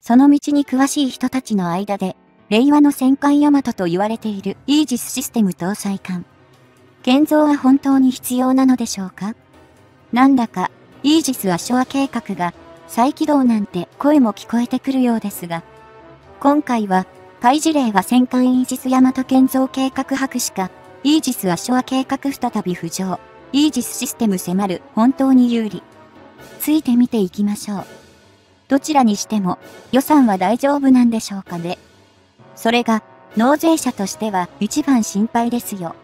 その道に詳しい人たちの間で、令和の戦艦ヤマトと言われているイージスシステム搭載艦。建造は本当に必要なのでしょうか？なんだか、イージス・アショア計画が再起動なんて声も聞こえてくるようですが、今回は、海事令は戦艦イージス・ヤマト建造計画白紙か、イージス・アショア計画再び浮上、イージスシステム迫る本当に有利。ついて見ていきましょう。どちらにしても予算は大丈夫なんでしょうかね。それが納税者としては一番心配ですよ。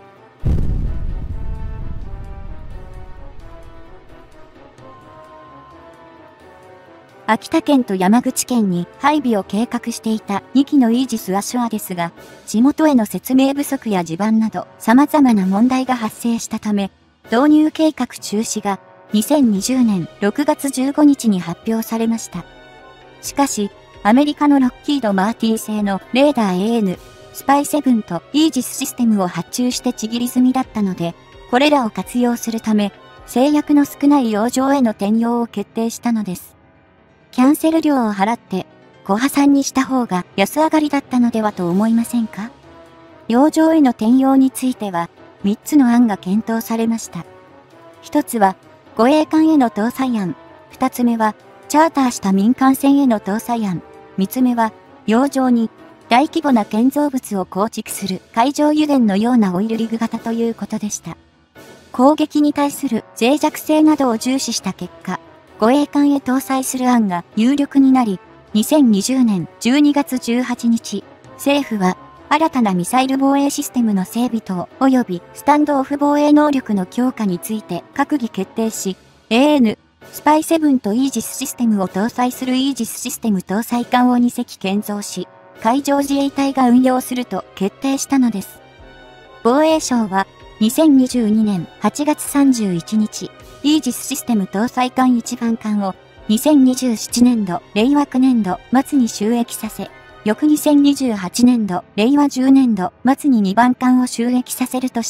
秋田県と山口県に配備を計画していた2機のイージス・アショアですが、地元への説明不足や地盤など様々な問題が発生したため、導入計画中止が2020年6月15日に発表されました。しかし、アメリカのロッキード・マーティン製のレーダー AN、スパイ7とイージスシステムを発注してちぎり済みだったので、これらを活用するため、制約の少ない洋上への転用を決定したのです。キャンセル料を払って、ご破産にした方が安上がりだったのではと思いませんか？洋上への転用については、3つの案が検討されました。1つは、護衛艦への搭載案。2つ目は、チャーターした民間船への搭載案。3つ目は、洋上に大規模な建造物を構築する海上油田のようなオイルリグ型ということでした。攻撃に対する脆弱性などを重視した結果、護衛艦へ搭載する案が有力になり、2020年12月18日、政府は新たなミサイル防衛システムの整備等及びスタンドオフ防衛能力の強化について閣議決定し、AN、スパイ7とイージスシステムを搭載するイージスシステム搭載艦を2隻建造し、海上自衛隊が運用すると決定したのです。防衛省は2022年8月31日、イージスシステム搭載艦1番艦を2027年度、令和9年度末に就役させ、翌2028年度、令和10年度末に2番艦を就役させるとして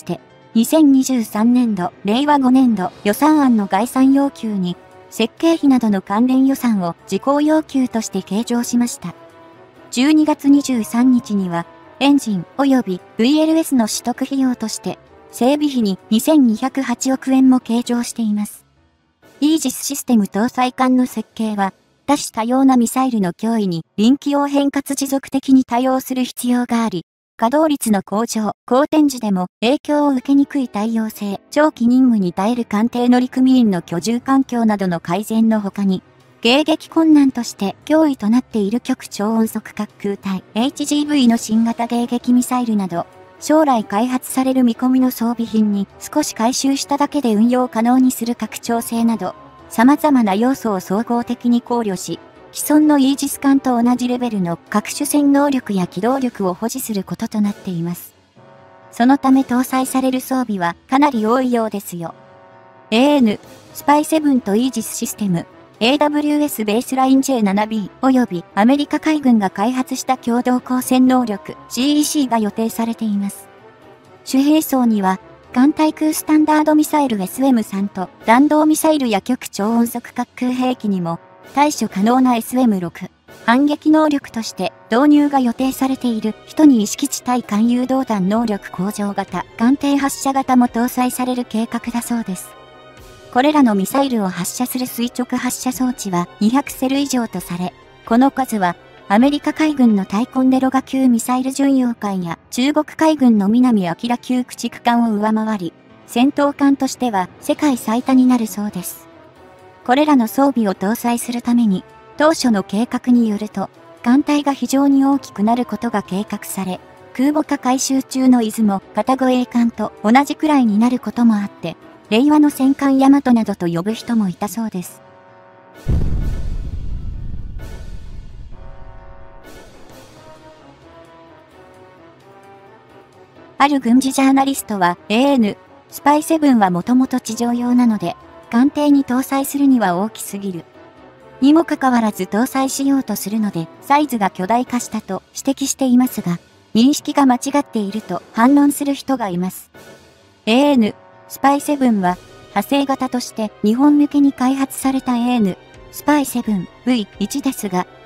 、2023年度、令和5年度予算案の概算要求に、設計費などの関連予算を事項要求として計上しました。12月23日には、エンジン及び VLS の取得費用として、整備費に2208億円も計上しています。イージスシステム搭載艦の設計は、多種多様なミサイルの脅威に臨機応変かつ持続的に対応する必要があり、稼働率の向上、好転時でも影響を受けにくい耐用性、長期任務に耐える艦艇乗組員の居住環境などの改善の他に、迎撃困難として脅威となっている極超音速滑空体 HGV の新型迎撃ミサイルなど、将来開発される見込みの装備品に少し改修しただけで運用可能にする拡張性など、様々な要素を総合的に考慮し、既存のイージス艦と同じレベルの各種戦能力や機動力を保持することとなっています。そのため搭載される装備はかなり多いようですよ。AN、スパイ7とイージスシステム、AWS ベースライン J7B 及びアメリカ海軍が開発した共同光線能力 CEC が予定されています。主兵装には、艦対空スタンダードミサイル SM3 と弾道ミサイルや極超音速滑空兵器にも対処可能な SM6、反撃能力として導入が予定されている人に意識地対艦誘導弾能力向上型艦艇発射型も搭載される計画だそうです。これらのミサイルを発射する垂直発射装置は200セル以上とされ、この数はアメリカ海軍のタイコンデロガ級ミサイル巡洋艦や中国海軍の南明級駆逐艦を上回り、戦闘艦としては世界最多になるそうです。これらの装備を搭載するために、当初の計画によると、艦隊が非常に大きくなることが計画され、空母化改修中の出雲、片護衛艦と同じくらいになることもあって、令和の戦艦ヤマトなどと呼ぶ人もいたそうです。ある軍事ジャーナリストは AN、スパイ7はもともと地上用なので、艦艇に搭載するには大きすぎる。にもかかわらず搭載しようとするので、サイズが巨大化したと指摘していますが、認識が間違っていると反論する人がいます。AN、スパイ7は、派生型として日本向けに開発された AN、スパイ 7V1 ですが、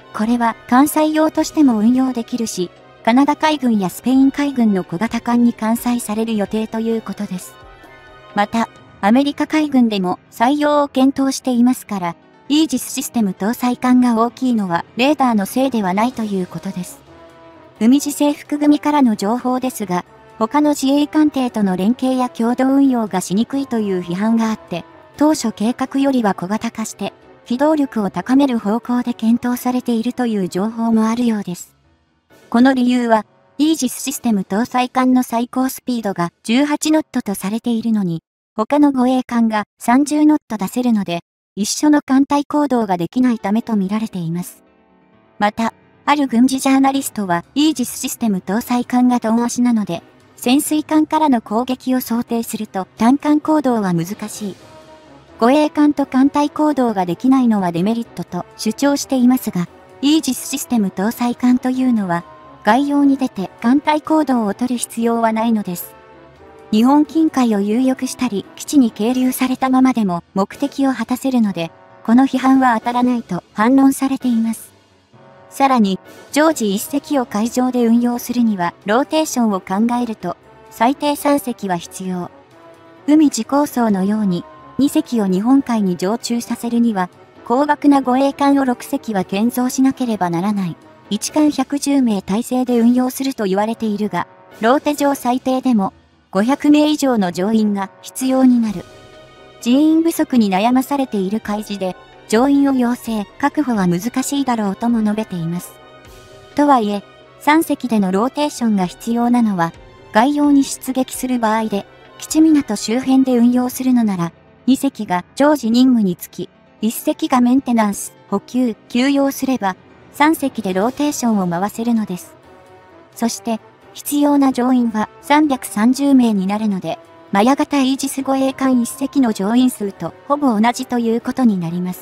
これは艦載用としても運用できるし、カナダ海軍やスペイン海軍の小型艦に艦載される予定ということです。また、アメリカ海軍でも採用を検討していますから、イージスシステム搭載艦が大きいのはレーダーのせいではないということです。海自制服組からの情報ですが、他の自衛艦艇との連携や共同運用がしにくいという批判があって、当初計画よりは小型化して、機動力を高める方向で検討されているという情報もあるようです。この理由は、イージスシステム搭載艦の最高スピードが18ノットとされているのに、他の護衛艦が30ノット出せるので、一緒の艦隊行動ができないためと見られています。また、ある軍事ジャーナリストは、イージスシステム搭載艦が鈍足なので、潜水艦からの攻撃を想定すると単艦行動は難しい。護衛艦と艦隊行動ができないのはデメリットと主張していますが、イージスシステム搭載艦というのは、外洋に出て艦隊行動を取る必要はないのです。日本近海を遊翼したり、基地に係留されたままでも目的を果たせるので、この批判は当たらないと反論されています。さらに、常時1隻を海上で運用するには、ローテーションを考えると、最低3隻は必要。海自構想のように、2隻を日本海に常駐させるには、高額な護衛艦を6隻は建造しなければならない。1艦110名体制で運用すると言われているが、ローテ上最低でも、500名以上の乗員が必要になる。人員不足に悩まされている海事で、乗員を養成、確保は難しいだろうとも述べています。とはいえ、3隻でのローテーションが必要なのは、外洋に出撃する場合で、基地港周辺で運用するのなら、2隻が常時任務につき、1隻がメンテナンス、補給、休養すれば、3隻でローテーションを回せるのです。そして、必要な乗員は330名になるので、マヤ型イージス護衛艦1隻の乗員数とほぼ同じということになります。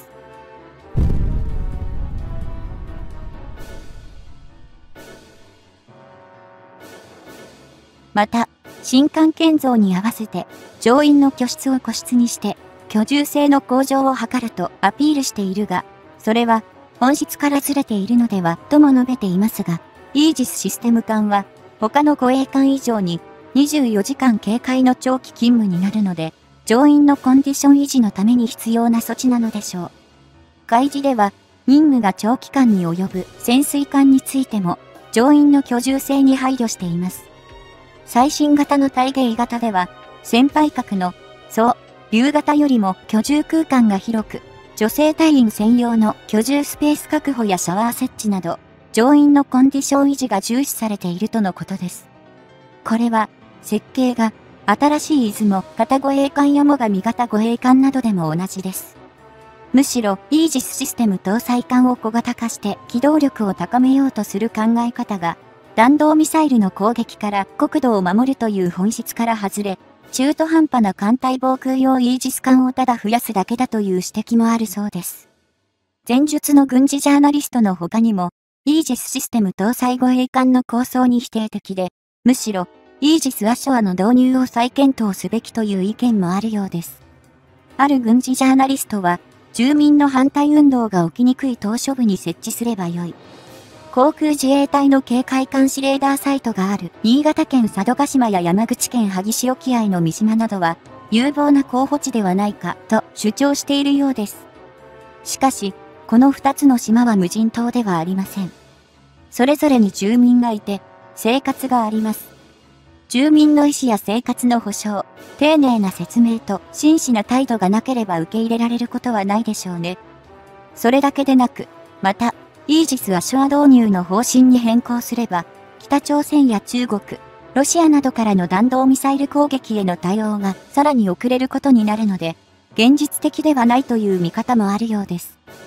また、新艦建造に合わせて、乗員の居室を個室にして、居住性の向上を図るとアピールしているが、それは本質からずれているのではとも述べていますが、イージスシステム艦は、他の護衛艦以上に24時間警戒の長期勤務になるので、乗員のコンディション維持のために必要な措置なのでしょう。海事では、任務が長期間に及ぶ潜水艦についても、乗員の居住性に配慮しています。最新型の対迎型では、先輩格の、竜型よりも居住空間が広く、女性隊員専用の居住スペース確保やシャワー設置など、乗員のコンディション維持が重視されているとのことです。これは、設計が、新しい出雲型護衛艦や最上型護衛艦などでも同じです。むしろ、イージスシステム搭載艦を小型化して機動力を高めようとする考え方が、弾道ミサイルの攻撃から国土を守るという本質から外れ、中途半端な艦隊防空用イージス艦をただ増やすだけだという指摘もあるそうです。前述の軍事ジャーナリストの他にも、イージスシステム搭載護衛艦の構想に否定的で、むしろ、イージス・アショアの導入を再検討すべきという意見もあるようです。ある軍事ジャーナリストは、住民の反対運動が起きにくい島嶼部に設置すればよい。航空自衛隊の警戒監視レーダーサイトがある新潟県佐渡島や山口県萩市沖合の三島などは有望な候補地ではないかと主張しているようです。しかし、この2つの島は無人島ではありません。それぞれに住民がいて生活があります。住民の意思や生活の保障、丁寧な説明と真摯な態度がなければ受け入れられることはないでしょうね。それだけでなく、また、イージス・アショア導入の方針に変更すれば、北朝鮮や中国、ロシアなどからの弾道ミサイル攻撃への対応がさらに遅れることになるので、現実的ではないという見方もあるようです。